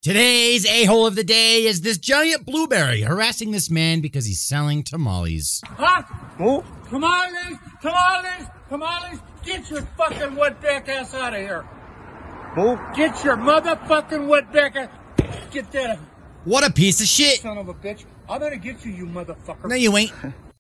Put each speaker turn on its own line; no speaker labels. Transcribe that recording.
Today's a-hole of the day is this giant blueberry harassing this man because he's selling tamales.
Huh? Oh. Tamales! Tamales! Tamales! Get your fucking wetback ass out of here! Oh. Get your motherfucking wetback ass! Get that!
What a piece of shit!
Son of a bitch! I'm gonna get you, you motherfucker!
No, you ain't.